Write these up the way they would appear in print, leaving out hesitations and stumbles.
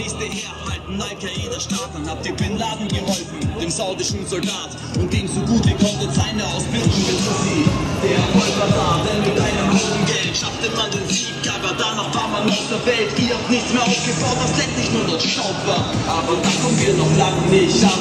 ließ den herhalten, Al-Qaida-Staaten, habt ihr Bin Laden geholfen, dem saudischen Soldat, und ging so gut wie konnte seine Ausbildung bis zu sie. Der Erfolg war da, denn mit einem hohen Geld schaffte man den Sieg, aber danach war man aus der Welt. Ihr habt nichts mehr aufgebaut, was letztlich nur noch Staub war, aber da kommen wir noch lange nicht an.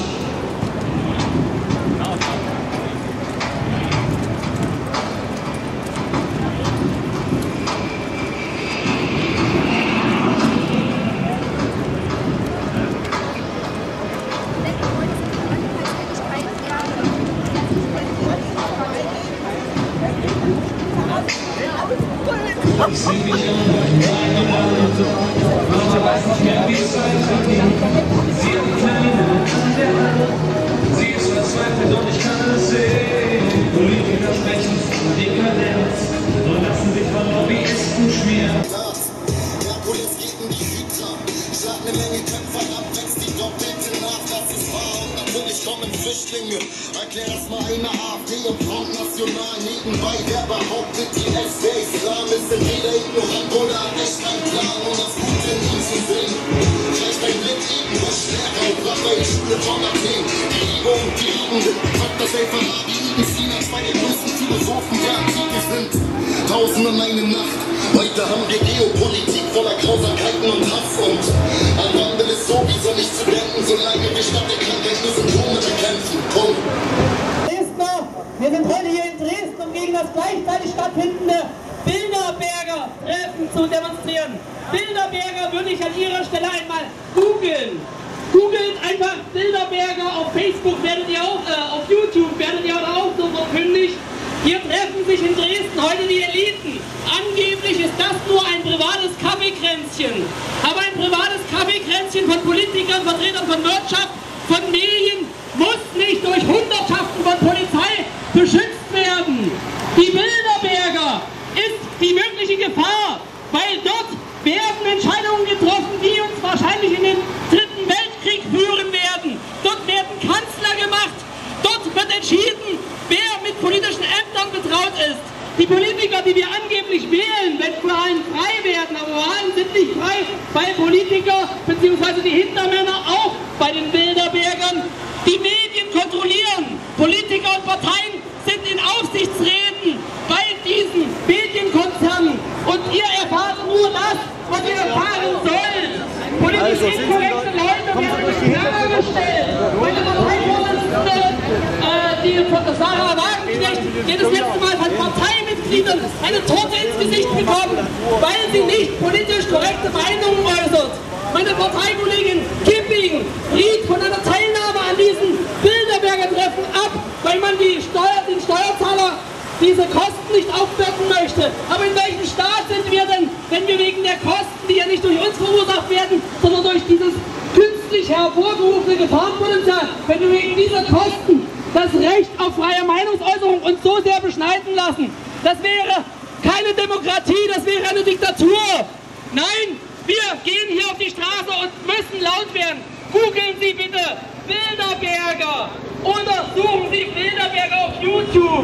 Ich seh mich an meine Auto, Leute weiß nicht mehr, wie es weitergeht. Sie hat die Kleine an der Hand, sie ist verzweifelt und ich kann es sehen. Politiker sprechen von Dekadenz und lassen sich von Lobbyisten schmieren. Der Puls geht in die Hüter, schlag eine Menge Köpfe ab, wächst die doppelte nach, das ist wahr. Und natürlich kommen Flüchtlinge, erklär das mal eine AfD und Front National nebenbei, wer behauptet, die SV Islam ist entweder ignorant oder hat echt keinen Plan, um das Gute in ihm zu sehen. Vielleicht ein Blick irgendwo stärker und Rapper in Schule von Athen. Die Liebe und die Liebende, sagt das Al-Farabi, Ibn Sina, zwei der größten Philosophen der Antike sind. Tausend und eine Nacht, heute haben wir Geopolitik voller Grausamkeiten und Hass und ein Wandel ist sowieso nicht zu denken, solange wir statt der Krankheit nur Symptome bekämpfen. Punkt. Wir sind heute hier in Dresden, um gegen das gleichzeitig stattfindende Bilderberger Treffen zu demonstrieren. Bilderberger würde ich an Ihrer Stelle einmal googeln. Googelt einfach Bilderberger auf Facebook, werdet ihr auch, auf YouTube werdet ihr auch so fündig. Hier treffen sich in Dresden heute die Eliten. Angeblich ist das nur ein privates Kaffeekränzchen. Aber ein privates Kaffeekränzchen von Politikern, Vertretern von Wirtschaft, von Medien muss nicht durch Hundertschaften von Polizei beschützt werden. Die Bilderberger ist die mögliche Gefahr, weil dort werden Entscheidungen getroffen, die uns wahrscheinlich in den Dritten Weltkrieg führen werden. Dort werden Kanzler gemacht, dort wird entschieden, wer mit politischen Ämtern betraut ist. Die Politiker, die wir angeblich wählen, wenn Wahlen frei werden, aber Wahlen sind nicht frei, weil Politiker bzw. die Hintermänner auch bei den Bilderbergern die Medien kontrollieren. Politiker und Parteien sind in Aufsichtsräten bei diesen Medienkonzernen und ihr erfahrt nur das, was ihr erfahren sollt. Politisch inkorrekte Leute werden klargestellt. Meine Parteivorsitzende, die Sarah Wagenknecht, die das letzte Mal von Parteimitgliedern eine Torte ins Gesicht bekommen, weil sie nicht politisch korrekte Meinungen äußert. Meine Parteikollegin Kipping riet von einer Teilnahme an diesen Bilderberger Treffen ab, weil man den Steuerzahler diese Kosten nicht aufwerten möchte. Aber in welchem Staat sind wir denn, wenn wir wegen der Kosten, die ja nicht durch uns verursacht werden, sondern durch dieses künstlich hervorgerufene Gefahrenpotenzial, wenn wir wegen dieser Kosten das Recht auf freie Meinungsäußerung uns so sehr beschneiden lassen? Das wäre keine Demokratie, das wäre eine Diktatur. Nein, wir gehen hier auf die Straße und müssen laut werden. Googeln Sie bitte Bilderberger oder suchen Sie Bilderberger auf YouTube.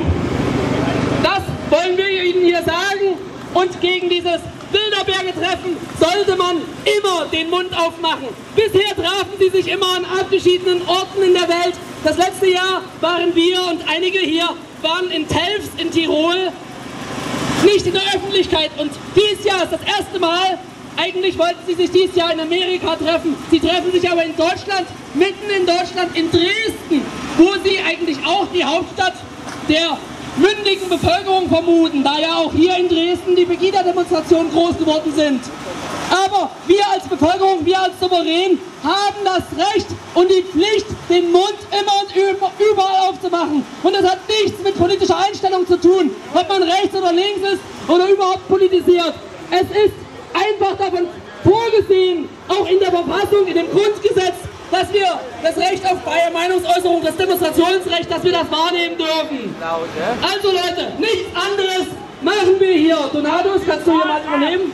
Das wollen wir Ihnen hier sagen. Und gegen dieses Bilderberger-Treffen sollte man immer den Mund aufmachen. Bisher trafen sie sich immer an abgeschiedenen Orten in der Welt. Das letzte Jahr waren wir und einige hier waren in Telfs in Tirol, nicht in der Öffentlichkeit. Und dieses Jahr ist das erste Mal. Eigentlich wollten sie sich dieses Jahr in Amerika treffen. Sie treffen sich aber in Deutschland, mitten in Deutschland, in Dresden, wo sie eigentlich auch die Hauptstadt der mündigen Bevölkerung vermuten, da ja auch hier in Dresden die Pegida-Demonstrationen groß geworden sind. Aber wir als Bevölkerung, wir als Souverän haben das Recht und die Pflicht, den Mund immer und überall aufzumachen. Und das hat nichts mit politischer Einstellung zu tun, ob man rechts oder links ist oder überhaupt politisiert. Es ist einfach davon vorgesehen, auch in der Verfassung, in dem Grundgesetz, dass wir das Recht auf freie Meinungsäußerung, das Demonstrationsrecht, dass wir das wahrnehmen dürfen. Also Leute, nichts anderes machen wir hier. Donatus, kannst du hier mal übernehmen?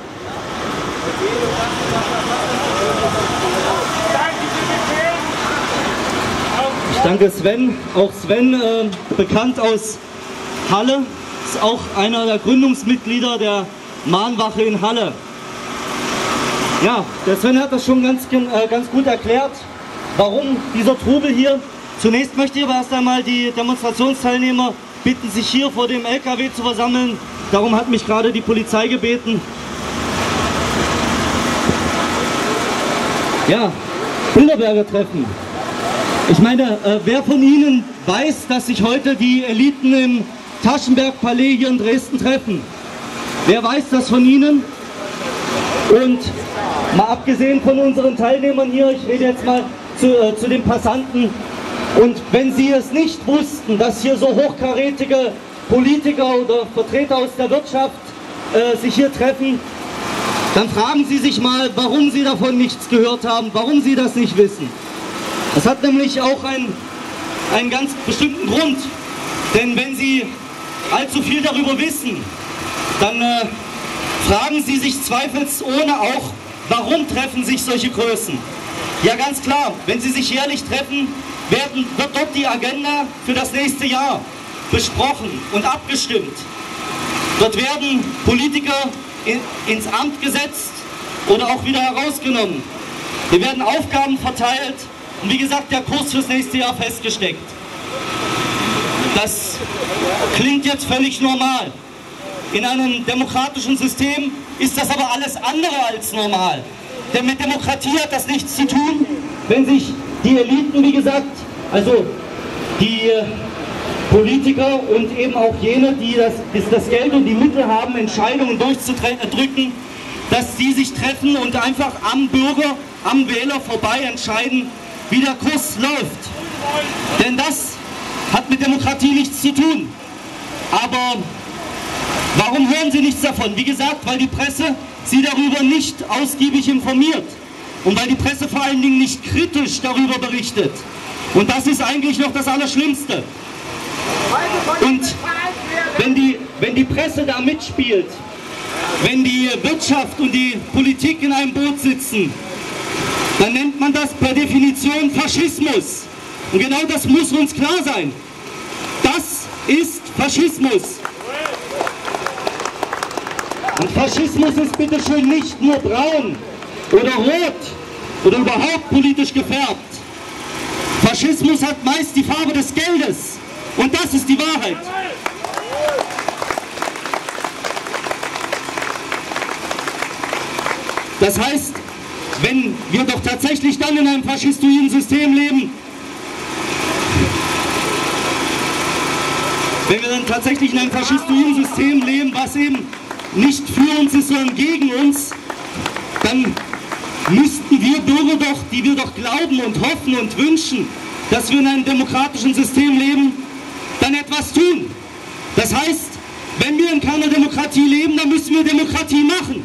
Ich danke Sven. Auch Sven, bekannt aus Halle, ist auch einer der Gründungsmitglieder der Mahnwache in Halle. Ja, der Sven hat das schon ganz gut erklärt, warum dieser Trubel hier. Zunächst möchte ich aber erst einmal die Demonstrationsteilnehmer bitten, sich hier vor dem LKW zu versammeln. Darum hat mich gerade die Polizei gebeten. Ja, Bilderberger Treffen. Ich meine, wer von Ihnen weiß, dass sich heute die Eliten im Taschenberg-Palais hier in Dresden treffen? Wer weiß das von Ihnen? Und mal abgesehen von unseren Teilnehmern hier, ich rede jetzt mal zu den Passanten. Und wenn Sie es nicht wussten, dass hier so hochkarätige Politiker oder Vertreter aus der Wirtschaft sich hier treffen, dann fragen Sie sich mal, warum Sie davon nichts gehört haben, warum Sie das nicht wissen. Das hat nämlich auch einen ganz bestimmten Grund. Denn wenn Sie allzu viel darüber wissen, dann fragen Sie sich zweifelsohne auch, warum treffen sich solche Größen? Ja, ganz klar, wenn sie sich jährlich treffen, wird dort die Agenda für das nächste Jahr besprochen und abgestimmt. Dort werden Politiker ins Amt gesetzt oder auch wieder herausgenommen. Hier werden Aufgaben verteilt und wie gesagt, der Kurs fürs nächste Jahr festgesteckt. Das klingt jetzt völlig normal. In einem demokratischen System ist das aber alles andere als normal. Denn mit Demokratie hat das nichts zu tun, wenn sich die Eliten, wie gesagt, also die Politiker und eben auch jene, die das Geld und die Mittel haben, Entscheidungen durchzudrücken, dass die sich treffen und einfach am Bürger, am Wähler vorbei entscheiden, wie der Kurs läuft. Denn das hat mit Demokratie nichts zu tun. Aber warum hören Sie nichts davon? Wie gesagt, weil die Presse Sie darüber nicht ausgiebig informiert und weil die Presse vor allen Dingen nicht kritisch darüber berichtet. Und das ist eigentlich noch das Allerschlimmste. Und wenn die Presse da mitspielt, wenn die Wirtschaft und die Politik in einem Boot sitzen, dann nennt man das per Definition Faschismus. Und genau das muss uns klar sein. Das ist Faschismus. Und Faschismus ist bitteschön nicht nur braun oder rot oder überhaupt politisch gefärbt. Faschismus hat meist die Farbe des Geldes. Und das ist die Wahrheit. Das heißt, wenn wir doch tatsächlich dann in einem faschistoiden System leben, was eben nicht für uns ist, sondern gegen uns, dann müssten wir Bürger doch, die wir doch glauben und hoffen und wünschen, dass wir in einem demokratischen System leben, dann etwas tun. Das heißt, wenn wir in keiner Demokratie leben, dann müssen wir Demokratie machen.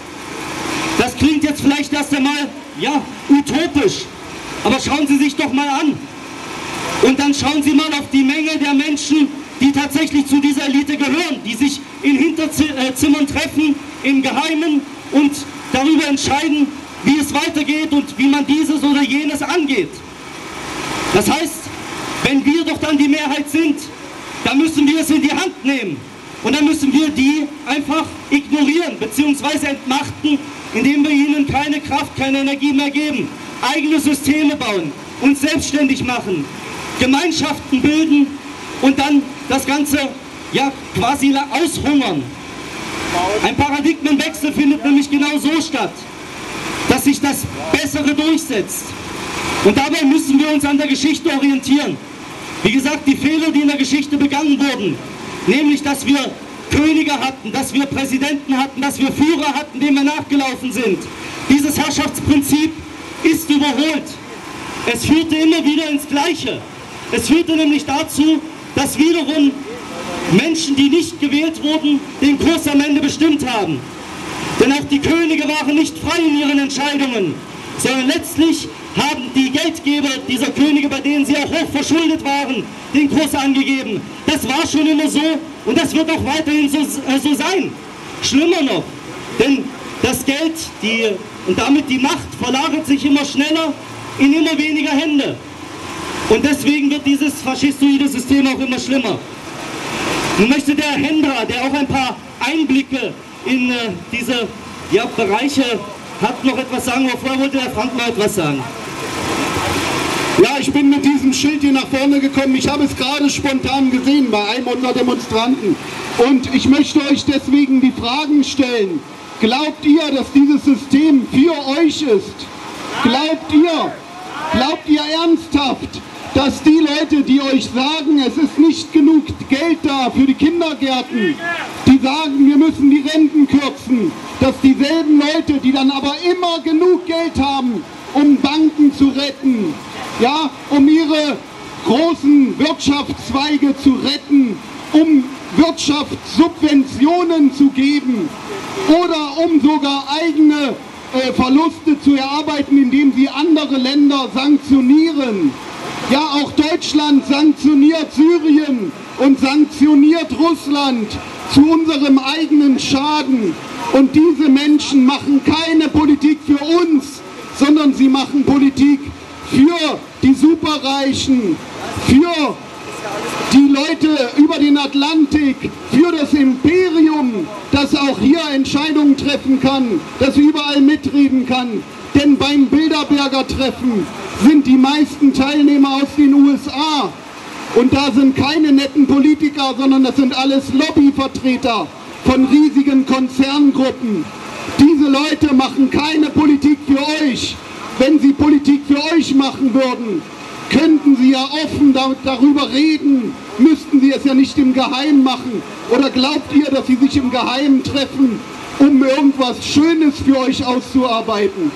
Das klingt jetzt vielleicht erst einmal, ja, utopisch, aber schauen Sie sich doch mal an. Und dann schauen Sie mal auf die Menge der Menschen, die tatsächlich zu dieser Elite gehören, die sich in Hinterzimmern treffen, im Geheimen und darüber entscheiden, wie es weitergeht und wie man dieses oder jenes angeht. Das heißt, wenn wir doch dann die Mehrheit sind, dann müssen wir es in die Hand nehmen. Und dann müssen wir die einfach ignorieren bzw. entmachten, indem wir ihnen keine Kraft, keine Energie mehr geben. Eigene Systeme bauen, uns selbstständig machen, Gemeinschaften bilden und dann das Ganze ja quasi aushungern. Ein Paradigmenwechsel findet nämlich genau so statt, dass sich das Bessere durchsetzt. Und dabei müssen wir uns an der Geschichte orientieren. Wie gesagt, die Fehler, die in der Geschichte begangen wurden, nämlich, dass wir Könige hatten, dass wir Präsidenten hatten, dass wir Führer hatten, denen wir nachgelaufen sind. Dieses Herrschaftsprinzip ist überholt. Es führte immer wieder ins Gleiche. Es führte nämlich dazu, dass wiederum Menschen, die nicht gewählt wurden, den Kurs am Ende bestimmt haben. Denn auch die Könige waren nicht frei in ihren Entscheidungen, sondern letztlich haben die Geldgeber dieser Könige, bei denen sie auch hoch verschuldet waren, den Kurs angegeben. Das war schon immer so und das wird auch weiterhin so sein. Schlimmer noch, denn das Geld und damit die Macht verlagert sich immer schneller in immer weniger Hände. Und deswegen wird dieses faschistoide System auch immer schlimmer. Nun möchte der Hendra, der auch ein paar Einblicke in diese Bereiche hat noch etwas sagen, aber vorher wollte der Frank noch etwas sagen. Ja, ich bin mit diesem Schild hier nach vorne gekommen. Ich habe es gerade spontan gesehen bei einem unserer Demonstranten. Und ich möchte euch deswegen die Fragen stellen. Glaubt ihr, dass dieses System für euch ist? Glaubt ihr ernsthaft, dass die Leute, die euch sagen, es ist nicht genug Geld da für die Kindergärten, die sagen, wir müssen die Renten kürzen, dass dieselben Leute, die dann aber immer genug Geld haben, um Banken zu retten, ja, um ihre großen Wirtschaftszweige zu retten, um Wirtschaftssubventionen zu geben oder um sogar eigene Verluste zu erarbeiten, indem sie andere Länder sanktionieren. Ja, auch Deutschland sanktioniert Syrien und sanktioniert Russland zu unserem eigenen Schaden. Und diese Menschen machen keine Politik für uns, sondern sie machen Politik für die Superreichen, für die Leute über den Atlantik, für das Imperium, das auch hier Entscheidungen treffen kann, das überall mitreden kann. Denn beim Bilderberger Treffen sind die meisten Teilnehmer aus den USA. Und da sind keine netten Politiker, sondern das sind alles Lobbyvertreter von riesigen Konzerngruppen. Diese Leute machen keine Politik für euch. Wenn sie Politik für euch machen würden, könnten sie ja offen darüber reden, müssten sie es ja nicht im Geheimen machen. Oder glaubt ihr, dass sie sich im Geheimen treffen, um irgendwas Schönes für euch auszuarbeiten?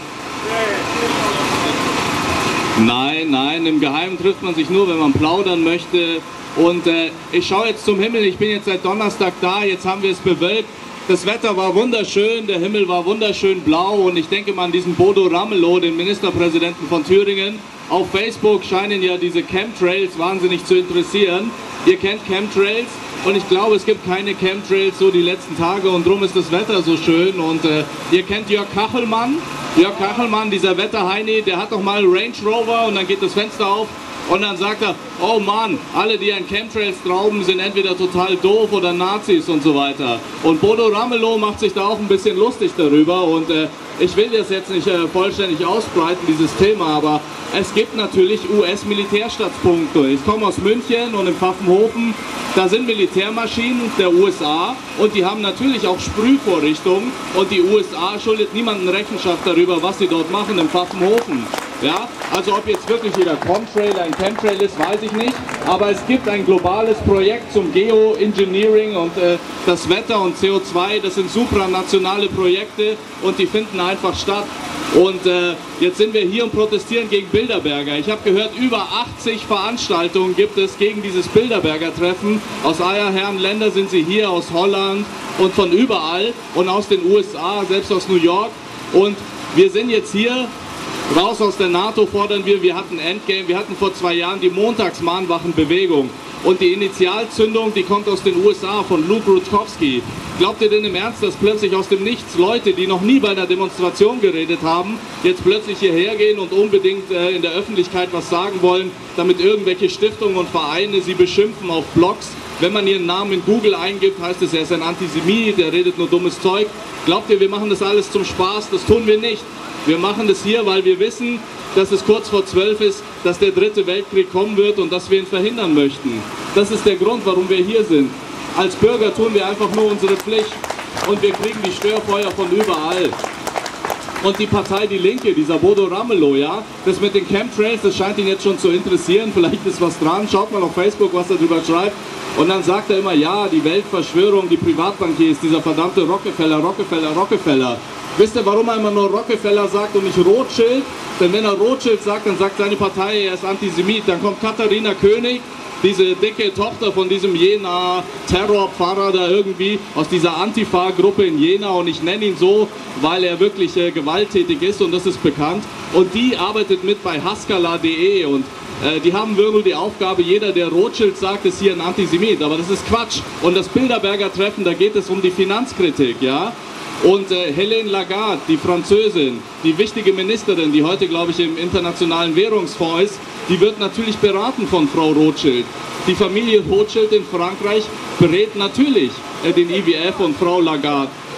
Nein, nein, im Geheimen trifft man sich nur, wenn man plaudern möchte. Und ich schaue jetzt zum Himmel, ich bin jetzt seit Donnerstag da, jetzt haben wir es bewölkt. Das Wetter war wunderschön, der Himmel war wunderschön blau und ich denke mal an diesen Bodo Ramelow, den Ministerpräsidenten von Thüringen. Auf Facebook scheinen ja diese Chemtrails wahnsinnig zu interessieren. Ihr kennt Chemtrails und ich glaube, es gibt keine Chemtrails so die letzten Tage und drum ist das Wetter so schön. Und ihr kennt Jörg Kachelmann. Jörg Kachelmann, dieser Wetterheini, der hat doch mal einen Range Rover und dann geht das Fenster auf. Und dann sagt er, oh Mann, alle, die an Chemtrails glauben, sind entweder total doof oder Nazis und so weiter. Und Bodo Ramelow macht sich da auch ein bisschen lustig darüber. Und ich will das jetzt nicht vollständig ausbreiten, dieses Thema, aber es gibt natürlich US-Militärstützpunkte. Ich komme aus München und in Pfaffenhofen, da sind Militärmaschinen der USA und die haben natürlich auch Sprühvorrichtungen und die USA schuldet niemandem Rechenschaft darüber, was sie dort machen in Pfaffenhofen. Ja, also ob jetzt wirklich jeder Contrail ein Chemtrail ist, weiß ich nicht, aber es gibt ein globales Projekt zum Geoengineering und das Wetter und CO2, das sind supranationale Projekte und die finden einfach statt. Und jetzt sind wir hier und protestieren gegen Bilderberger. Ich habe gehört, über 80 Veranstaltungen gibt es gegen dieses Bilderberger Treffen. Aus aller Herren Länder sind sie hier, aus Holland und von überall und aus den USA, selbst aus New York. Und wir sind jetzt hier. Raus aus der NATO fordern wir hatten Endgame, wir hatten vor 2 Jahren die Montagsmahnwachenbewegung und die Initialzündung, die kommt aus den USA von Luke Rutkowski. Glaubt ihr denn im Ernst, dass plötzlich aus dem Nichts Leute, die noch nie bei einer Demonstration geredet haben, jetzt plötzlich hierher gehen und unbedingt in der Öffentlichkeit was sagen wollen, damit irgendwelche Stiftungen und Vereine sie beschimpfen auf Blogs? Wenn man ihren Namen in Google eingibt, heißt es, er ist ein Antisemit, der redet nur dummes Zeug. Glaubt ihr, wir machen das alles zum Spaß? Das tun wir nicht. Wir machen das hier, weil wir wissen, dass es kurz vor 12 ist, dass der 3. Weltkrieg kommen wird und dass wir ihn verhindern möchten. Das ist der Grund, warum wir hier sind. Als Bürger tun wir einfach nur unsere Pflicht und wir kriegen die Störfeuer von überall. Und die Partei Die Linke, dieser Bodo Ramelow, ja, das mit den Chemtrails, das scheint ihn jetzt schon zu interessieren, vielleicht ist was dran, schaut mal auf Facebook, was er darüber schreibt. Und dann sagt er immer, ja, die Weltverschwörung, die Privatbankiers, dieser verdammte Rockefeller, Rockefeller, Rockefeller. Wisst ihr, warum er immer nur Rockefeller sagt und nicht Rothschild? Denn wenn er Rothschild sagt, dann sagt seine Partei, er ist Antisemit. Dann kommt Katharina König, diese dicke Tochter von diesem Jena-Terrorpfarrer da irgendwie, aus dieser Antifa-Gruppe in Jena. Und ich nenne ihn so, weil er wirklich gewalttätig ist und das ist bekannt. Und die arbeitet mit bei Haskala.de und die haben nur die Aufgabe, jeder, der Rothschild sagt, ist hier ein Antisemit. Aber das ist Quatsch. Und das Bilderberger Treffen, da geht es um die Finanzkritik, ja. Und Hélène Lagarde, die Französin, die wichtige Ministerin, die heute, glaube ich, im Internationalen Währungsfonds ist, die wird natürlich beraten von Frau Rothschild. Die Familie Rothschild in Frankreich berät natürlich den IWF und Frau Lagarde. Und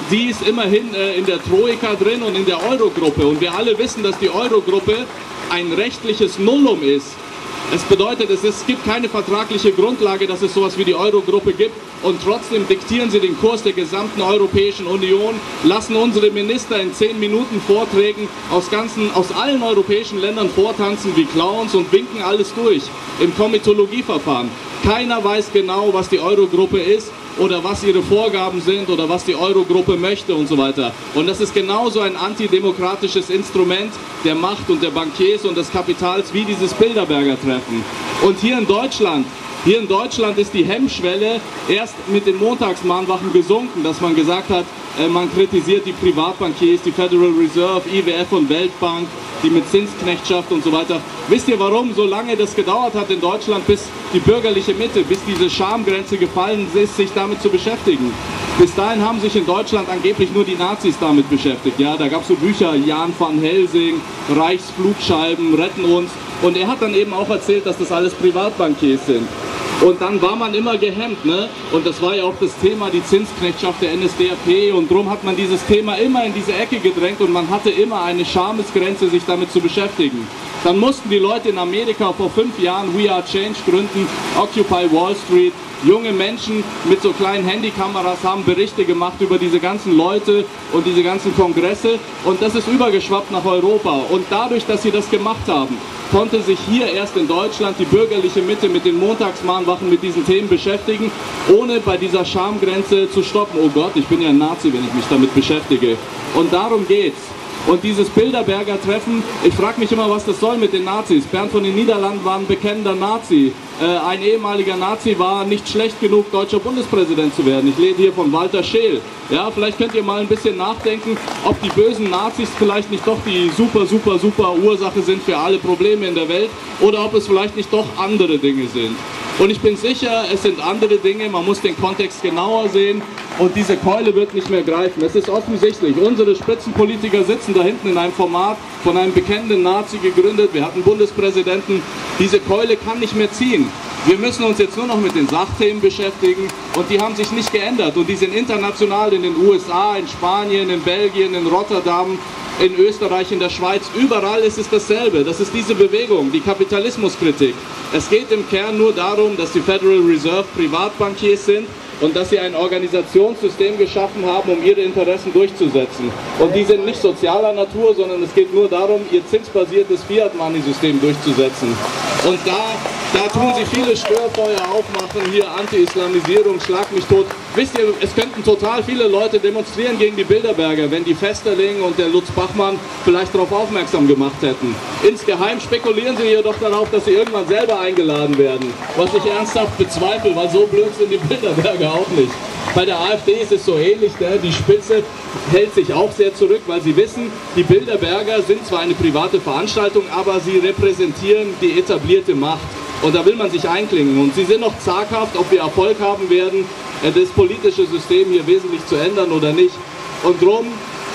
sie ist immerhin in der Troika drin und in der Eurogruppe. Und wir alle wissen, dass die Eurogruppe ein rechtliches Nullum ist. Es bedeutet, es gibt keine vertragliche Grundlage, dass es sowas wie die Eurogruppe gibt, und trotzdem diktieren sie den Kurs der gesamten Europäischen Union, lassen unsere Minister in 10 Minuten Vorträgen aus allen europäischen Ländern vortanzen wie Clowns und winken alles durch im Komitologieverfahren. Keiner weiß genau, was die Eurogruppe ist oder was ihre Vorgaben sind oder was die Eurogruppe möchte und so weiter. Und das ist genauso ein antidemokratisches Instrument der Macht und der Bankiers und des Kapitals wie dieses Bilderberger Treffen. Und hier in Deutschland ist die Hemmschwelle erst mit den Montagsmahnwachen gesunken, dass man gesagt hat, man kritisiert die Privatbankiers, die Federal Reserve, IWF und Weltbank, die mit Zinsknechtschaft und so weiter. Wisst ihr, warum so lange das gedauert hat in Deutschland, bis die bürgerliche Mitte, bis diese Schamgrenze gefallen ist, sich damit zu beschäftigen? Bis dahin haben sich in Deutschland angeblich nur die Nazis damit beschäftigt. Ja, da gab es so Bücher, Jan van Helsing, Reichsflugscheiben, retten uns. Und er hat dann eben auch erzählt, dass das alles Privatbankiers sind. Und dann war man immer gehemmt, ne? Und das war ja auch das Thema, die Zinsknechtschaft der NSDAP, und darum hat man dieses Thema immer in diese Ecke gedrängt und man hatte immer eine Schamesgrenze, sich damit zu beschäftigen. Dann mussten die Leute in Amerika vor 5 Jahren We Are Change gründen, Occupy Wall Street. Junge Menschen mit so kleinen Handykameras haben Berichte gemacht über diese ganzen Leute und diese ganzen Kongresse, und das ist übergeschwappt nach Europa. Und dadurch, dass sie das gemacht haben, konnte sich hier erst in Deutschland die bürgerliche Mitte mit den Montagsmahnwachen mit diesen Themen beschäftigen, ohne bei dieser Schamgrenze zu stoppen. Oh Gott, ich bin ja ein Nazi, wenn ich mich damit beschäftige. Und darum geht's. Und dieses Bilderberger Treffen, ich frage mich immer, was das soll mit den Nazis. Bernd von den Niederlanden war ein bekennender Nazi. Ein ehemaliger Nazi war nicht schlecht genug, deutscher Bundespräsident zu werden. Ich rede hier von Walter Scheel. Ja, vielleicht könnt ihr mal ein bisschen nachdenken, ob die bösen Nazis vielleicht nicht doch die super Ursache sind für alle Probleme in der Welt, oder ob es vielleicht nicht doch andere Dinge sind. Und ich bin sicher, es sind andere Dinge, man muss den Kontext genauer sehen, und diese Keule wird nicht mehr greifen. Es ist offensichtlich, unsere Spitzenpolitiker sitzen da hinten in einem Format von einem bekennenden Nazi gegründet, wir hatten Bundespräsidenten, diese Keule kann nicht mehr ziehen. Wir müssen uns jetzt nur noch mit den Sachthemen beschäftigen, und die haben sich nicht geändert, und die sind international in den USA, in Spanien, in Belgien, in Rotterdam, in Österreich, in der Schweiz, überall ist es dasselbe. Das ist diese Bewegung, die Kapitalismuskritik. Es geht im Kern nur darum, dass die Federal Reserve Privatbankiers sind und dass sie ein Organisationssystem geschaffen haben, um ihre Interessen durchzusetzen. Und die sind nicht sozialer Natur, sondern es geht nur darum, ihr zinsbasiertes Fiat-Money-System durchzusetzen. Und da tun sie viele Störfeuer aufmachen, hier Anti-Islamisierung, Schlag mich tot. Wisst ihr, es könnten total viele Leute demonstrieren gegen die Bilderberger, wenn die Vesterling und der Lutz Bachmann vielleicht darauf aufmerksam gemacht hätten. Insgeheim spekulieren sie jedoch darauf, dass sie irgendwann selber eingeladen werden, was ich ernsthaft bezweifle, weil so blöd sind die Bilderberger auch nicht. Bei der AfD ist es so ähnlich, ne? Die Spitze hält sich auch sehr zurück, weil sie wissen, die Bilderberger sind zwar eine private Veranstaltung, aber sie repräsentieren die etablierte Macht. Und da will man sich einklingen. Und sie sind noch zaghaft, ob wir Erfolg haben werden, das politische System hier wesentlich zu ändern oder nicht. Und drum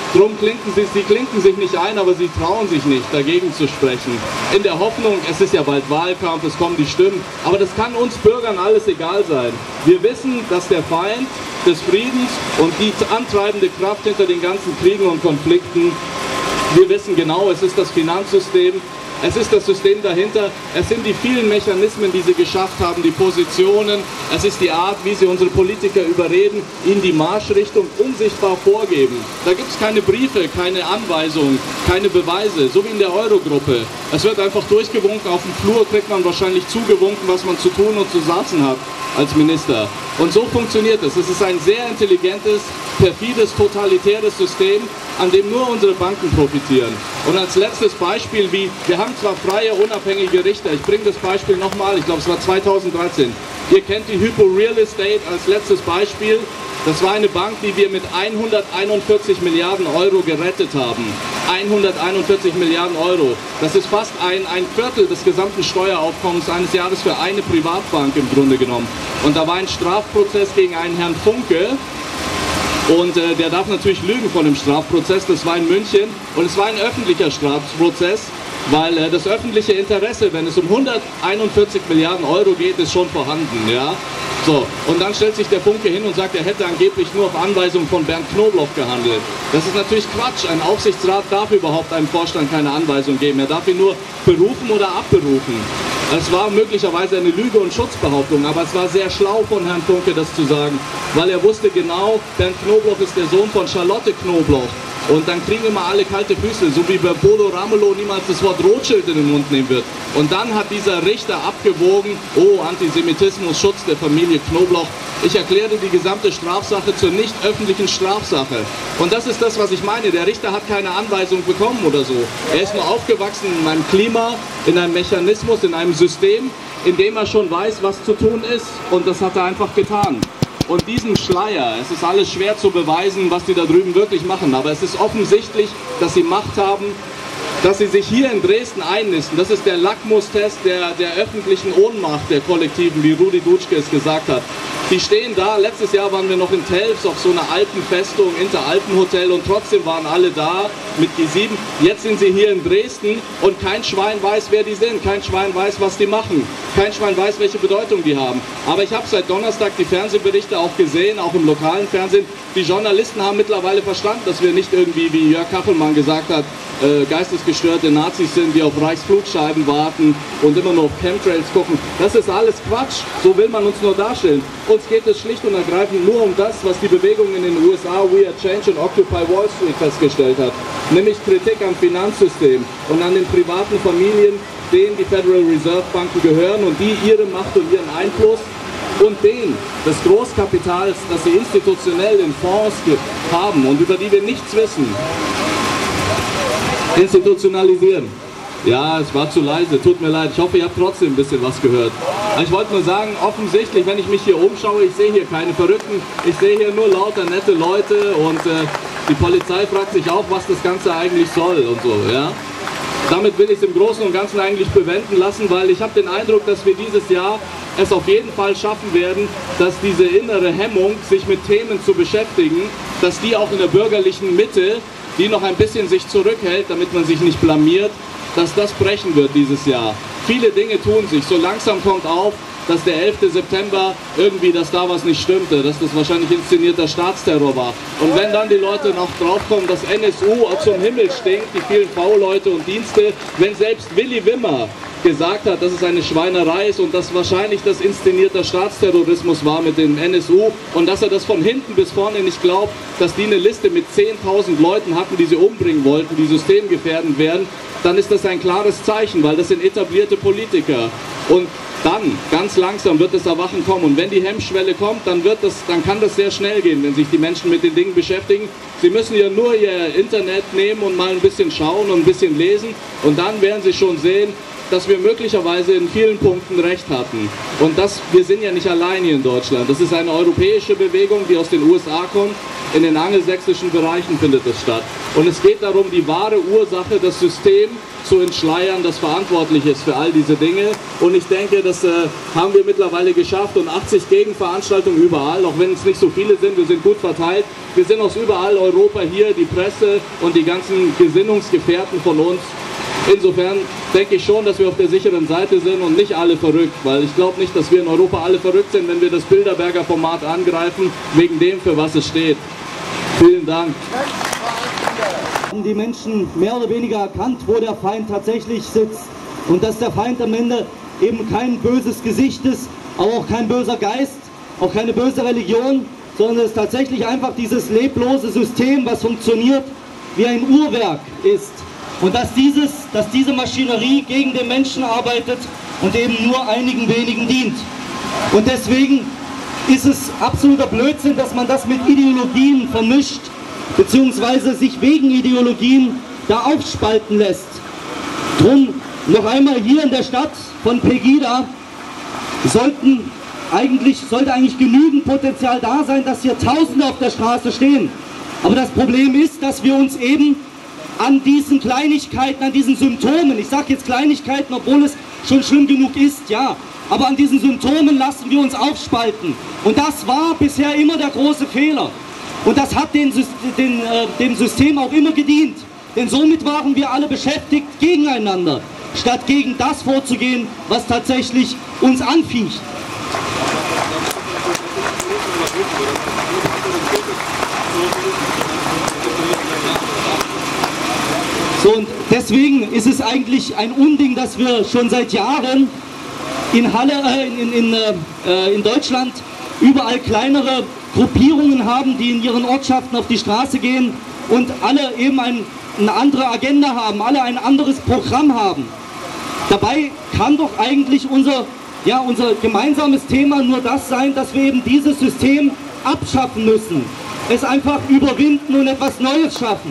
sie klinken sich nicht ein, aber sie trauen sich nicht, dagegen zu sprechen. In der Hoffnung, es ist ja bald Wahlkampf, es kommen die Stimmen, aber das kann uns Bürgern alles egal sein. Wir wissen, dass der Feind des Friedens und die antreibende Kraft hinter den ganzen Kriegen und Konflikten, wir wissen genau, es ist das Finanzsystem, es ist das System dahinter, es sind die vielen Mechanismen, die sie geschafft haben, die Positionen, es ist die Art, wie sie unsere Politiker überreden, ihnen die Marschrichtung unsichtbar vorgeben. Da gibt es keine Briefe, keine Anweisungen, keine Beweise, so wie in der Eurogruppe. Es wird einfach durchgewunken, auf dem Flur kriegt man wahrscheinlich zugewunken, was man zu tun und zu sagen hat als Minister. Und so funktioniert es. Es ist ein sehr intelligentes, perfides, totalitäres System, an dem nur unsere Banken profitieren. Und als letztes Beispiel, wir haben zwar freie, unabhängige Richter, ich bringe das Beispiel nochmal, ich glaube es war 2013. Ihr kennt die Hypo Real Estate als letztes Beispiel. Das war eine Bank, die wir mit 141 Milliarden Euro gerettet haben. 141 Milliarden Euro. Das ist fast ein Viertel des gesamten Steueraufkommens eines Jahres für eine Privatbank im Grunde genommen. Und da war ein Strafprozess gegen einen Herrn Funke. Und der darf natürlich lügen von dem Strafprozess, das war in München. Und es war ein öffentlicher Strafprozess, weil das öffentliche Interesse, wenn es um 141 Milliarden Euro geht, ist schon vorhanden. Ja? So, und dann stellt sich der Funke hin und sagt, er hätte angeblich nur auf Anweisung von Bernd Knobloch gehandelt. Das ist natürlich Quatsch. Ein Aufsichtsrat darf überhaupt einem Vorstand keine Anweisung geben. Er darf ihn nur berufen oder abberufen. Es war möglicherweise eine Lüge und Schutzbehauptung, aber es war sehr schlau von Herrn Funke, das zu sagen, weil er wusste genau, Bernd Knobloch ist der Sohn von Charlotte Knobloch. Und dann kriegen immer alle kalte Füße, so wie bei Bodo Ramelow niemals das Wort Rothschild in den Mund nehmen wird. Und dann hat dieser Richter abgewogen, oh, Antisemitismus, Schutz der Familie Knobloch. Ich erkläre die gesamte Strafsache zur nicht öffentlichen Strafsache. Und das ist das, was ich meine. Der Richter hat keine Anweisung bekommen oder so. Er ist nur aufgewachsen in einem Klima, in einem Mechanismus, in einem System, in dem er schon weiß, was zu tun ist. Und das hat er einfach getan. Und diesen Schleier, es ist alles schwer zu beweisen, was die da drüben wirklich machen, aber es ist offensichtlich, dass sie Macht haben, dass sie sich hier in Dresden einnisten. Das ist der Lackmustest der öffentlichen Ohnmacht der Kollektiven, wie Rudi Dutschke es gesagt hat. Die stehen da, letztes Jahr waren wir noch in Telfs auf so einer alten Festung, Interalpenhotel, und trotzdem waren alle da mit G7. Jetzt sind sie hier in Dresden und kein Schwein weiß, wer die sind, kein Schwein weiß, was die machen, kein Schwein weiß, welche Bedeutung die haben. Aber ich habe seit Donnerstag die Fernsehberichte auch gesehen, auch im lokalen Fernsehen. Die Journalisten haben mittlerweile verstanden, dass wir nicht irgendwie, wie Jörg Kachelmann gesagt hat, geistesgestörte Nazis sind, die auf Reichsflugscheiben warten und immer nur auf Chemtrails gucken. Das ist alles Quatsch, so will man uns nur darstellen. Uns geht es schlicht und ergreifend nur um das, was die Bewegung in den USA, We Are Change und Occupy Wall Street festgestellt hat, nämlich Kritik am Finanzsystem und an den privaten Familien, denen die Federal Reserve Banken gehören und die ihre Macht und ihren Einfluss und den des Großkapitals, das sie institutionell in Fonds haben und über die wir nichts wissen, institutionalisieren. Ja, es war zu leise, tut mir leid. Ich hoffe, ihr habt trotzdem ein bisschen was gehört. Ich wollte nur sagen, offensichtlich, wenn ich mich hier umschaue, ich sehe hier keine Verrückten, ich sehe hier nur lauter nette Leute und die Polizei fragt sich auch, was das Ganze eigentlich soll und so, ja. Damit will ich es im Großen und Ganzen eigentlich bewenden lassen, weil ich habe den Eindruck, dass wir dieses Jahr es auf jeden Fall schaffen werden, dass diese innere Hemmung, sich mit Themen zu beschäftigen, dass die auch in der bürgerlichen Mitte, die noch ein bisschen sich zurückhält, damit man sich nicht blamiert, dass das brechen wird dieses Jahr. Viele Dinge tun sich. So langsam kommt auf, dass der 11. September irgendwie, dass da was nicht stimmte, dass das wahrscheinlich inszenierter Staatsterror war. Und wenn dann die Leute noch draufkommen, dass NSU zum Himmel stinkt, die vielen V-Leute und Dienste, wenn selbst Willy Wimmer gesagt hat, dass es eine Schweinerei ist und dass wahrscheinlich das inszenierter Staatsterrorismus war mit dem NSU und dass er das von hinten bis vorne nicht glaubt, dass die eine Liste mit 10.000 Leuten hatten, die sie umbringen wollten, die systemgefährdend wären, dann ist das ein klares Zeichen, weil das sind etablierte Politiker. Und dann, ganz langsam, wird das Erwachen kommen. Und wenn die Hemmschwelle kommt, dann kann das sehr schnell gehen, wenn sich die Menschen mit den Dingen beschäftigen. Sie müssen ja nur ihr Internet nehmen und mal ein bisschen schauen und ein bisschen lesen. Und dann werden sie schon sehen, dass wir möglicherweise in vielen Punkten recht hatten. Und wir sind ja nicht allein hier in Deutschland. Das ist eine europäische Bewegung, die aus den USA kommt. In den angelsächsischen Bereichen findet es statt. Und es geht darum, die wahre Ursache, das System zu entschleiern, das verantwortlich ist für all diese Dinge. Und ich denke, das haben wir mittlerweile geschafft. Und 80 Gegenveranstaltungen überall, auch wenn es nicht so viele sind, wir sind gut verteilt. Wir sind aus überall Europa hier, die Presse und die ganzen Gesinnungsgefährten von uns. Insofern denke ich schon, dass wir auf der sicheren Seite sind und nicht alle verrückt, weil ich glaube nicht, dass wir in Europa alle verrückt sind, wenn wir das Bilderberger Format angreifen, wegen dem, für was es steht. Vielen Dank. Haben die Menschen mehr oder weniger erkannt, wo der Feind tatsächlich sitzt und dass der Feind am Ende eben kein böses Gesicht ist, aber auch kein böser Geist, auch keine böse Religion, sondern es tatsächlich einfach dieses leblose System, was funktioniert wie ein Uhrwerk ist. Und dass diese Maschinerie gegen den Menschen arbeitet und eben nur einigen wenigen dient. Und deswegen ist es absoluter Blödsinn, dass man das mit Ideologien vermischt, beziehungsweise sich wegen Ideologien da aufspalten lässt. Drum noch einmal hier in der Stadt von Pegida sollte eigentlich genügend Potenzial da sein, dass hier Tausende auf der Straße stehen. Aber das Problem ist, dass wir uns eben an diesen Kleinigkeiten, an diesen Symptomen, ich sage jetzt Kleinigkeiten, obwohl es schon schlimm genug ist, ja, aber an diesen Symptomen lassen wir uns aufspalten. Und das war bisher immer der große Fehler. Und das hat dem System auch immer gedient. Denn somit waren wir alle beschäftigt gegeneinander, statt gegen das vorzugehen, was tatsächlich uns anficht. So, und deswegen ist es eigentlich ein Unding, dass wir schon seit Jahren in Deutschland überall kleinere Gruppierungen haben, die in ihren Ortschaften auf die Straße gehen und alle eben eine andere Agenda haben, alle ein anderes Programm haben. Dabei kann doch eigentlich unser gemeinsames Thema nur das sein, dass wir eben dieses System abschaffen müssen, es einfach überwinden und etwas Neues schaffen.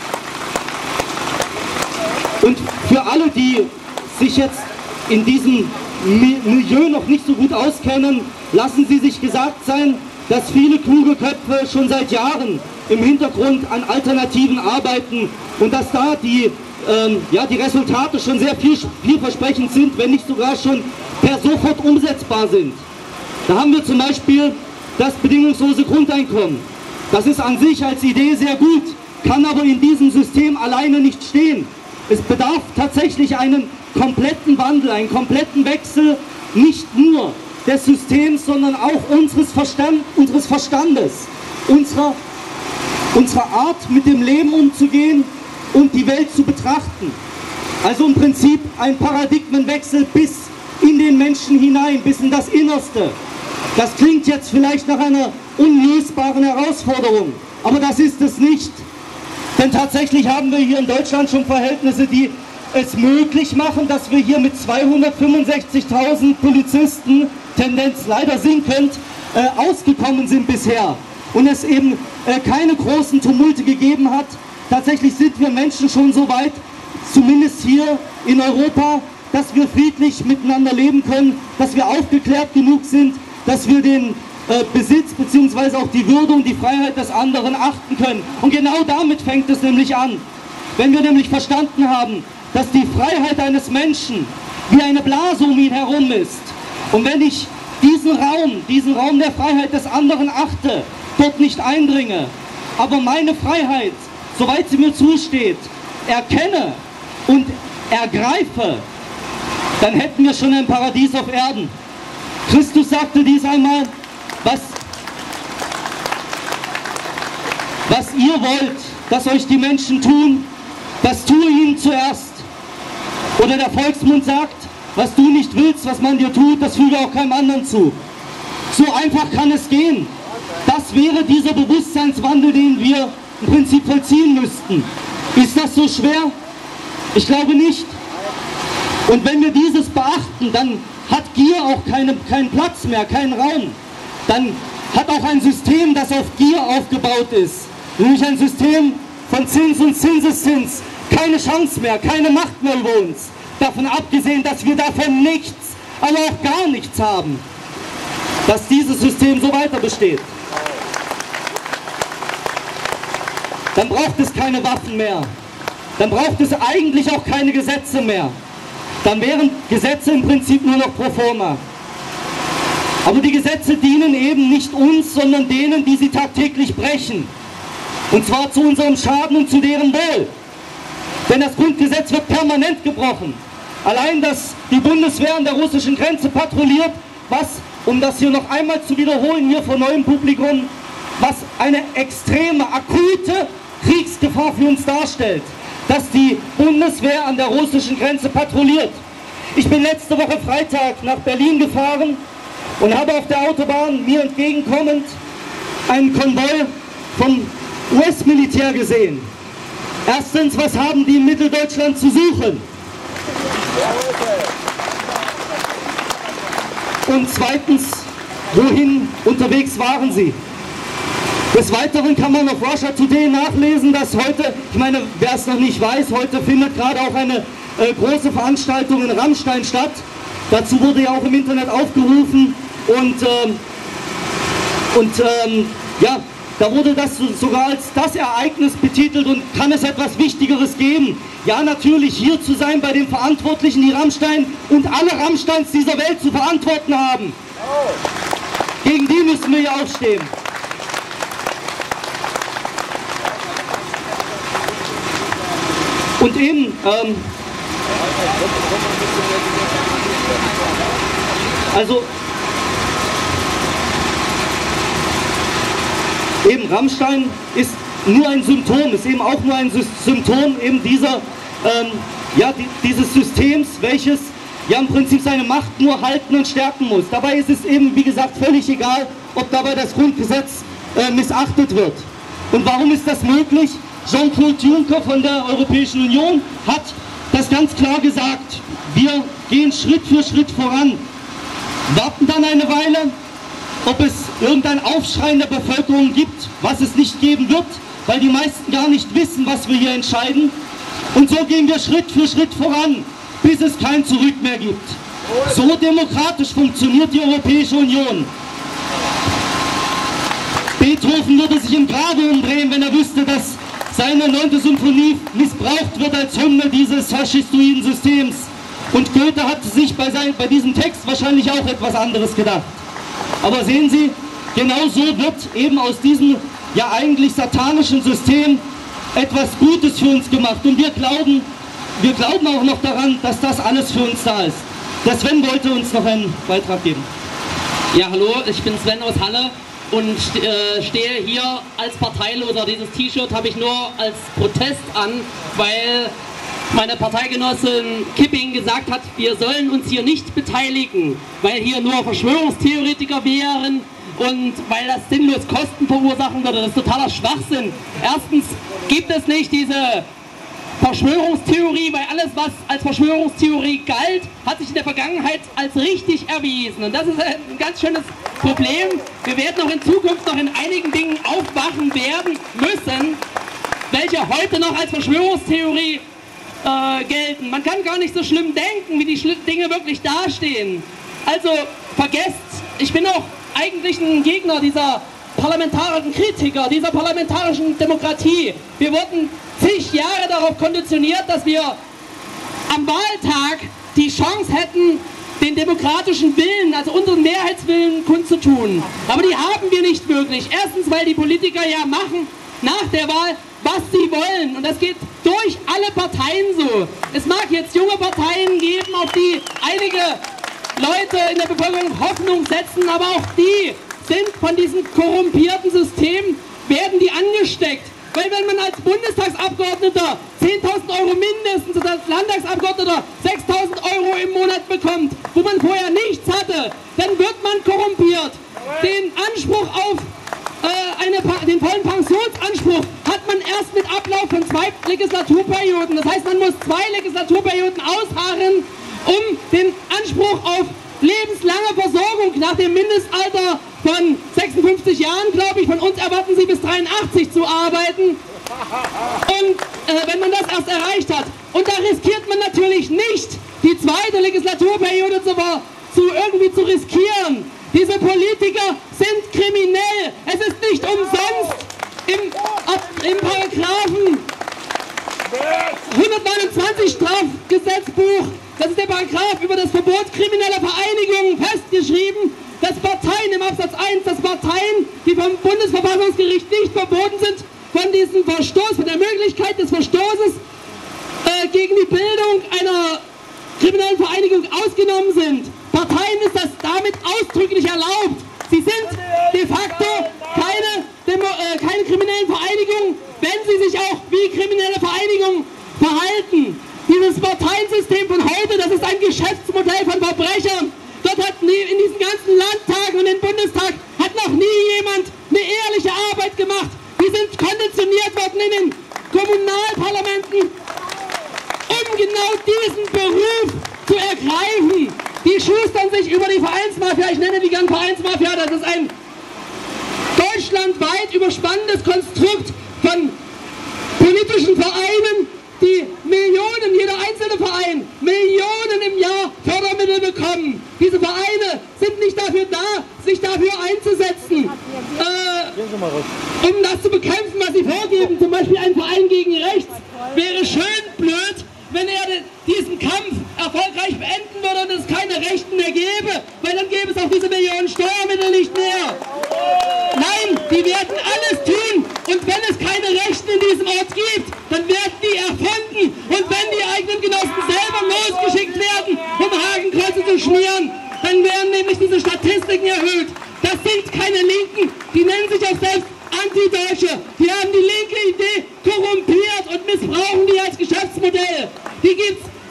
Und für alle, die sich jetzt in diesem Milieu noch nicht so gut auskennen, lassen Sie sich gesagt sein, dass viele kluge Köpfe schon seit Jahren im Hintergrund an Alternativen arbeiten und dass da die Resultate schon sehr vielversprechend sind, wenn nicht sogar schon per sofort umsetzbar sind. Da haben wir zum Beispiel das bedingungslose Grundeinkommen. Das ist an sich als Idee sehr gut, kann aber in diesem System alleine nicht stehen. Es bedarf tatsächlich einen kompletten Wandel, einen kompletten Wechsel, nicht nur des Systems, sondern auch unseres Verstandes, unserer Art, mit dem Leben umzugehen und die Welt zu betrachten. Also im Prinzip ein Paradigmenwechsel bis in den Menschen hinein, bis in das Innerste. Das klingt jetzt vielleicht nach einer unlösbaren Herausforderung, aber das ist es nicht. Denn tatsächlich haben wir hier in Deutschland schon Verhältnisse, die es möglich machen, dass wir hier mit 265.000 Polizisten, Tendenz leider sinkend, ausgekommen sind bisher. Und es eben keine großen Tumulte gegeben hat. Tatsächlich sind wir Menschen schon so weit, zumindest hier in Europa, dass wir friedlich miteinander leben können, dass wir aufgeklärt genug sind, dass wir den Besitz bzw. auch die Würde und die Freiheit des anderen achten können. Und genau damit fängt es nämlich an. Wenn wir nämlich verstanden haben, dass die Freiheit eines Menschen wie eine Blase um ihn herum ist, und wenn ich diesen Raum der Freiheit des anderen achte, dort nicht eindringe, aber meine Freiheit, soweit sie mir zusteht, erkenne und ergreife, dann hätten wir schon ein Paradies auf Erden. Christus sagte dies einmal: Was ihr wollt, dass euch die Menschen tun, das tue ihnen zuerst. Oder der Volksmund sagt: Was du nicht willst, was man dir tut, das füge auch keinem anderen zu. So einfach kann es gehen. Das wäre dieser Bewusstseinswandel, den wir im Prinzip vollziehen müssten. Ist das so schwer? Ich glaube nicht. Und wenn wir dieses beachten, dann hat Gier auch keinen Platz mehr, keinen Raum. Dann hat auch ein System, das auf Gier aufgebaut ist, nämlich ein System von Zins und Zinseszins, keine Chance mehr, keine Macht mehr über uns. Davon abgesehen, dass wir davon nichts, aber auch gar nichts haben, dass dieses System so weiter besteht. Dann braucht es keine Waffen mehr. Dann braucht es eigentlich auch keine Gesetze mehr. Dann wären Gesetze im Prinzip nur noch pro forma. Aber die Gesetze dienen eben nicht uns, sondern denen, die sie tagtäglich brechen. Und zwar zu unserem Schaden und zu deren Wohl. Denn das Grundgesetz wird permanent gebrochen. Allein, dass die Bundeswehr an der russischen Grenze patrouilliert, was, um das hier noch einmal zu wiederholen, hier vor neuem Publikum, was eine extreme, akute Kriegsgefahr für uns darstellt, dass die Bundeswehr an der russischen Grenze patrouilliert. Ich bin letzte Woche Freitag nach Berlin gefahren und habe auf der Autobahn mir entgegenkommend einen Konvoi vom US-Militär gesehen. Erstens, was haben die in Mitteldeutschland zu suchen? Und zweitens, wohin unterwegs waren sie? Des Weiteren kann man auf Russia Today nachlesen, dass heute, ich meine, wer es noch nicht weiß, heute findet gerade auch eine große Veranstaltung in Rammstein statt. Dazu wurde ja auch im Internet aufgerufen und ja, da wurde das sogar als das Ereignis betitelt. Und kann es etwas Wichtigeres geben? Ja, natürlich hier zu sein bei den Verantwortlichen, die Rammstein und alle Rammsteins dieser Welt zu verantworten haben. Gegen die müssen wir ja aufstehen. Und eben, Eben Rammstein ist nur ein Symptom, ist eben auch nur ein Symptom eben dieses Systems, welches ja im Prinzip seine Macht nur halten und stärken muss. Dabei ist es eben, wie gesagt, völlig egal, ob dabei das Grundgesetz missachtet wird. Und warum ist das möglich? Jean-Claude Juncker von der Europäischen Union hat das ganz klar gesagt. Wir gehen Schritt für Schritt voran, warten dann eine Weile, ob es irgendein Aufschrei in der Bevölkerung gibt, was es nicht geben wird, weil die meisten gar nicht wissen, was wir hier entscheiden. Und so gehen wir Schritt für Schritt voran, bis es kein Zurück mehr gibt. So demokratisch funktioniert die Europäische Union. Beethoven würde sich im Grabe umdrehen, wenn er wüsste, dass seine 9. Symphonie missbraucht wird als Hymne dieses faschistoiden Systems. Und Goethe hat sich bei diesem Text wahrscheinlich auch etwas anderes gedacht. Aber sehen Sie, genau so wird eben aus diesem ja eigentlich satanischen System etwas Gutes für uns gemacht. Und wir glauben auch noch daran, dass das alles für uns da ist. Der Sven wollte uns noch einen Beitrag geben. Ja, hallo, ich bin Sven aus Halle und stehe hier als Parteiloser. Dieses T-Shirt habe ich nur als Protest an, weil meine Parteigenossin Kipping gesagt hat, wir sollen uns hier nicht beteiligen, weil hier nur Verschwörungstheoretiker wären und weil das sinnlos Kosten verursachen würde. Das ist totaler Schwachsinn. Erstens gibt es nicht diese Verschwörungstheorie, weil alles, was als Verschwörungstheorie galt, hat sich in der Vergangenheit als richtig erwiesen. Und das ist ein ganz schönes Problem. Wir werden auch in Zukunft noch in einigen Dingen aufwachen werden müssen, welche heute noch als Verschwörungstheorie gelten. Man kann gar nicht so schlimm denken, wie die Dinge wirklich dastehen. Also vergesst, ich bin auch eigentlich ein Gegner dieser parlamentarischen Kritiker, dieser parlamentarischen Demokratie. Wir wurden zig Jahre darauf konditioniert, dass wir am Wahltag die Chance hätten, den demokratischen Willen, also unseren Mehrheitswillen kundzutun. Aber die haben wir nicht wirklich. Erstens, weil die Politiker ja machen nach der Wahl, was sie wollen. Und das geht durch alle Parteien so. Es mag jetzt junge Parteien geben, auf die einige Leute in der Bevölkerung Hoffnung setzen, aber auch die sind von diesem korrumpierten System, werden die angesteckt. Weil wenn man als Bundestagsabgeordneter 10.000 € mindestens oder als Landtagsabgeordneter 6.000 € im Monat bekommt, wo man vorher nichts hatte, dann wird man korrumpiert. Den Anspruch auf den vollen Pensionsanspruch hat man erst mit Ablauf von 2 Legislaturperioden. Das heißt, man muss 2 Legislaturperioden ausharren, um den Anspruch auf lebenslange Versorgung nach dem Mindestalter von 56 Jahren, glaube ich, von uns erwarten sie bis 83 zu arbeiten. Und wenn man das erst erreicht hat, und da riskiert man natürlich nicht, die 2. Legislaturperiode irgendwie zu riskieren. Diese Politiker sind kriminell. Es ist nicht umsonst im Paragraphen 129 Strafgesetzbuch, das ist der Paragraph über das Verbot krimineller Vereinigungen, festgeschrieben, dass Parteien im Absatz 1, dass Parteien, die vom Bundesverfassungsgericht nicht verboten sind, von diesem Verstoß, von der Möglichkeit des Verstoßes gegen die Bildung einer kriminellen Vereinigung ausgenommen sind. Parteien ist das damit ausdrücklich erlaubt. Sie sind de facto keine kriminellen Vereinigungen, wenn sie sich auch wie kriminelle Vereinigungen verhalten. Dieses Parteiensystem von heute, das ist ein Geschäftsmodell von Verbrechern. Dort hat in diesen ganzen Landtagen und im Bundestag hat noch nie jemand eine ehrliche Arbeit gemacht. Die sind konditioniert worden in den Kommunalparlamenten, um genau diesen Beruf zu ergreifen. Die schustern sich über die Vereinsmafia, ich nenne die gern Vereinsmafia, das ist ein deutschlandweit überspannendes Konstrukt von politischen Vereinen, die Millionen, jeder einzelne Verein, Millionen im Jahr Fördermittel bekommen. Diese Vereine sind nicht dafür da, sich dafür einzusetzen, um das zu bekämpfen, was sie vorgeben. Zum Beispiel ein Verein gegen rechts wäre schön blöd, wenn er diesen Kampf erfolgreich beenden würde und es keine Rechten mehr gäbe, weil dann gäbe es auch diese Millionen Steuermittel nicht mehr. Nein, die werden alles tun und wenn es keine Rechten in diesem Ort gibt, dann werden die erfunden und wenn die eigenen Genossen selber losgeschickt werden, um Hakenkreuze zu schmieren, dann werden nämlich diese Statistiken erhöht. Das sind keine Linken, die nennen sich auch selbst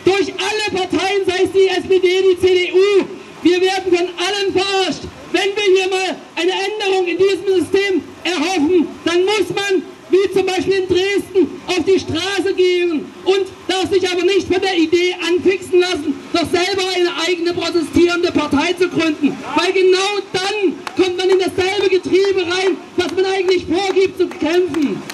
durch alle Parteien, sei es die SPD, die CDU. Wir werden von allen verarscht. Wenn wir hier mal eine Änderung in diesem System erhoffen, dann muss man, wie zum Beispiel in Dresden, auf die Straße gehen und darf sich aber nicht von der Idee anfixen lassen, doch selber eine eigene protestierende Partei zu gründen. Weil genau dann kommt man in dasselbe Getriebe rein, was man eigentlich vorgibt zu kämpfen.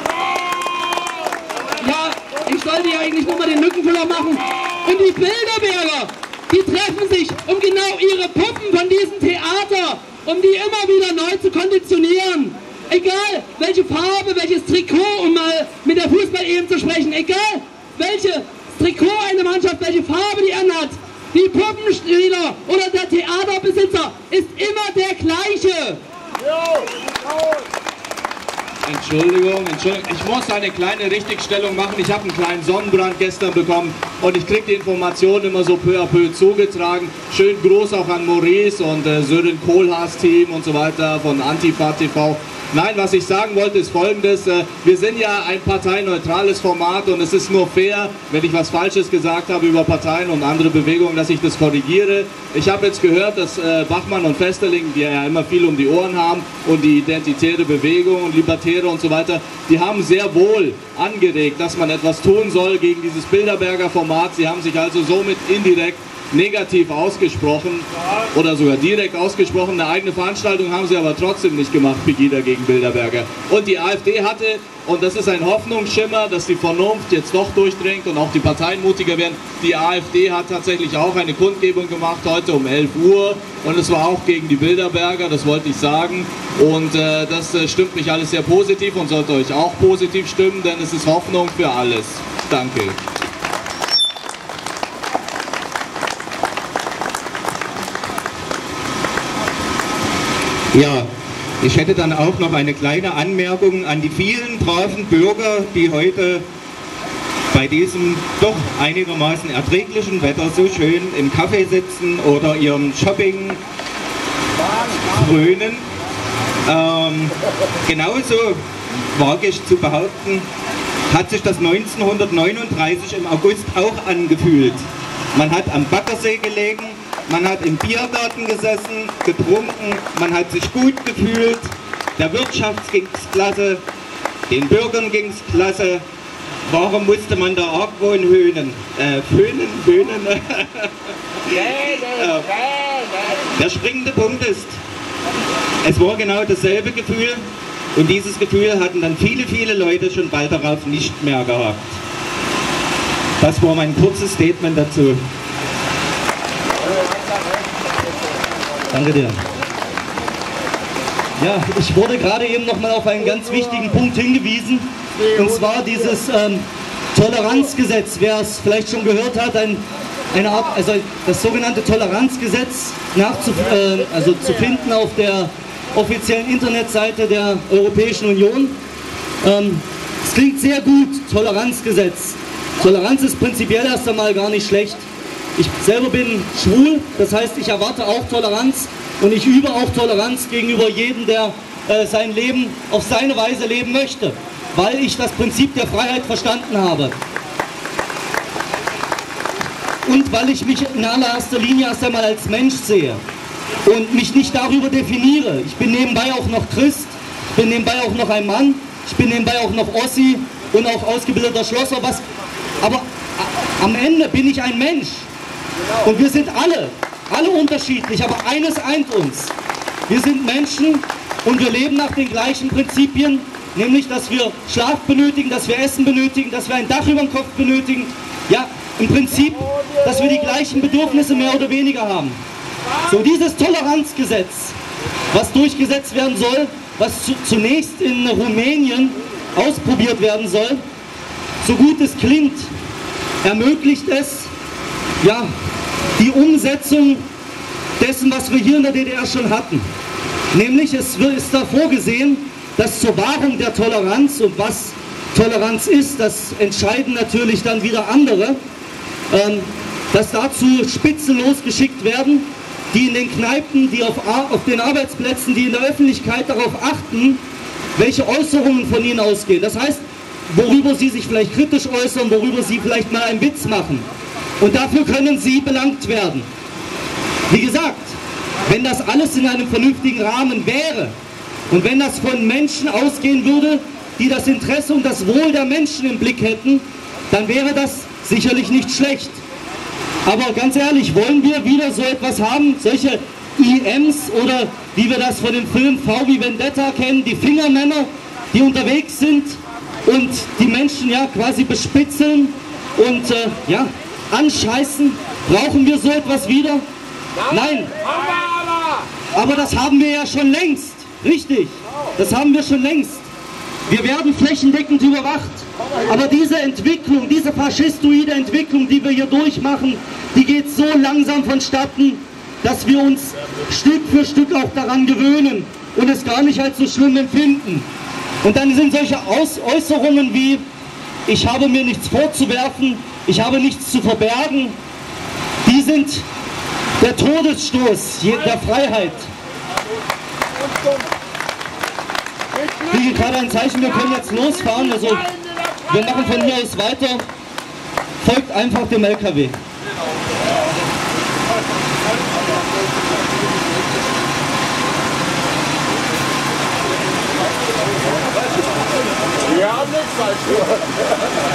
Ja, ich sollte ja eigentlich nur mal den Lückenfüller machen. Und die Bilderberger, die treffen sich, um genau ihre Puppen von diesem Theater, um die immer wieder neu zu konditionieren. Egal, welche Farbe, welches Trikot, um mal mit der Fußball-EM zu sprechen, egal, welches Trikot eine Mannschaft, welche Farbe die anhat, die Puppenspieler oder der Theaterbesitzer ist immer der gleiche. Entschuldigung, ich muss eine kleine Richtigstellung machen. Ich habe einen kleinen Sonnenbrand gestern bekommen und ich kriege die Informationen immer so peu à peu zugetragen. Schönen Gruß auch an Maurice und Sören Kohlhaas Team und so weiter von Antifa TV. Nein, was ich sagen wollte ist Folgendes, wir sind ja ein parteineutrales Format und es ist nur fair, wenn ich was Falsches gesagt habe über Parteien und andere Bewegungen, dass ich das korrigiere. Ich habe jetzt gehört, dass Bachmann und Vesterling, die ja immer viel um die Ohren haben und die identitäre Bewegung und Libertäre und so weiter, die haben sehr wohl angeregt, dass man etwas tun soll gegen dieses Bilderberger Format. Sie haben sich also somit indirekt negativ ausgesprochen oder sogar direkt ausgesprochen. Eine eigene Veranstaltung haben sie aber trotzdem nicht gemacht, Pegida gegen Bilderberger. Und die AfD hatte, und das ist ein Hoffnungsschimmer, dass die Vernunft jetzt doch durchdringt und auch die Parteien mutiger werden, die AfD hat tatsächlich auch eine Kundgebung gemacht heute um 11 Uhr und es war auch gegen die Bilderberger, das wollte ich sagen. Und das stimmt mich alles sehr positiv und sollte euch auch positiv stimmen, denn es ist Hoffnung für alles. Danke. Ja, ich hätte dann auch noch eine kleine Anmerkung an die vielen braven Bürger, die heute bei diesem doch einigermaßen erträglichen Wetter so schön im Café sitzen oder ihrem Shopping frönen. Genauso wage ich zu behaupten, hat sich das 1939 im August auch angefühlt. Man hat am Baggersee gelegen, man hat im Biergarten gesessen, getrunken, man hat sich gut gefühlt, der Wirtschaft ging's klasse, den Bürgern ging's klasse. Warum musste man da Argwohn höhnen? Höhnen? Der springende Punkt ist, es war genau dasselbe Gefühl und dieses Gefühl hatten dann viele, viele Leute schon bald darauf nicht mehr gehabt. Das war mein kurzes Statement dazu. Danke dir. Ja, ich wurde gerade eben noch mal auf einen ganz wichtigen Punkt hingewiesen, und zwar dieses Toleranzgesetz. Wer es vielleicht schon gehört hat, also das sogenannte Toleranzgesetz zu finden auf der offiziellen Internetseite der Europäischen Union. Es klingt sehr gut, Toleranzgesetz. Toleranz ist prinzipiell erst einmal gar nicht schlecht. Ich selber bin schwul, das heißt, ich erwarte auch Toleranz und ich übe auch Toleranz gegenüber jedem, der sein Leben auf seine Weise leben möchte, weil ich das Prinzip der Freiheit verstanden habe. Und weil ich mich in allererster Linie erst einmal als Mensch sehe und mich nicht darüber definiere. Ich bin nebenbei auch noch Christ, ich bin nebenbei auch noch ein Mann, ich bin nebenbei auch noch Ossi und auch ausgebildeter Schlosser, aber am Ende bin ich ein Mensch. Und wir sind alle unterschiedlich, aber eines eint uns. Wir sind Menschen und wir leben nach den gleichen Prinzipien, nämlich, dass wir Schlaf benötigen, dass wir Essen benötigen, dass wir ein Dach über dem Kopf benötigen. Ja, im Prinzip, dass wir die gleichen Bedürfnisse mehr oder weniger haben. So, dieses Toleranzgesetz, was durchgesetzt werden soll, was zunächst in Rumänien ausprobiert werden soll, so gut es klingt, ermöglicht es, ja, die Umsetzung dessen, was wir hier in der DDR schon hatten. Nämlich, es ist da vorgesehen, dass zur Wahrung der Toleranz, und was Toleranz ist, das entscheiden natürlich dann wieder andere, dass dazu Spitzen losgeschickt werden, die in den Kneipen, die auf den Arbeitsplätzen, die in der Öffentlichkeit darauf achten, welche Äußerungen von ihnen ausgehen. Das heißt, worüber sie sich vielleicht kritisch äußern, worüber sie vielleicht mal einen Witz machen. Und dafür können Sie belangt werden. Wie gesagt, wenn das alles in einem vernünftigen Rahmen wäre und wenn das von Menschen ausgehen würde, die das Interesse und das Wohl der Menschen im Blick hätten, dann wäre das sicherlich nicht schlecht. Aber ganz ehrlich, wollen wir wieder so etwas haben, solche IMs oder wie wir das von dem Film V wie Vendetta kennen, die Fingermänner, die unterwegs sind und die Menschen ja quasi bespitzeln und ja, anscheißen? Brauchen wir so etwas wieder? Nein. Aber das haben wir ja schon längst. Richtig, das haben wir schon längst. Wir werden flächendeckend überwacht. Aber diese Entwicklung, diese faschistoide Entwicklung, die wir hier durchmachen, die geht so langsam vonstatten, dass wir uns Stück für Stück auch daran gewöhnen und es gar nicht als so schlimm empfinden. Und dann sind solche Äußerungen wie, ich habe mir nichts vorzuwerfen, ich habe nichts zu verbergen, die sind der Todesstoß der Freiheit. Ich kriege gerade ein Zeichen, wir können jetzt losfahren, also wir machen von hier aus weiter, folgt einfach dem LKW. Wir haben nichts falsch gemacht.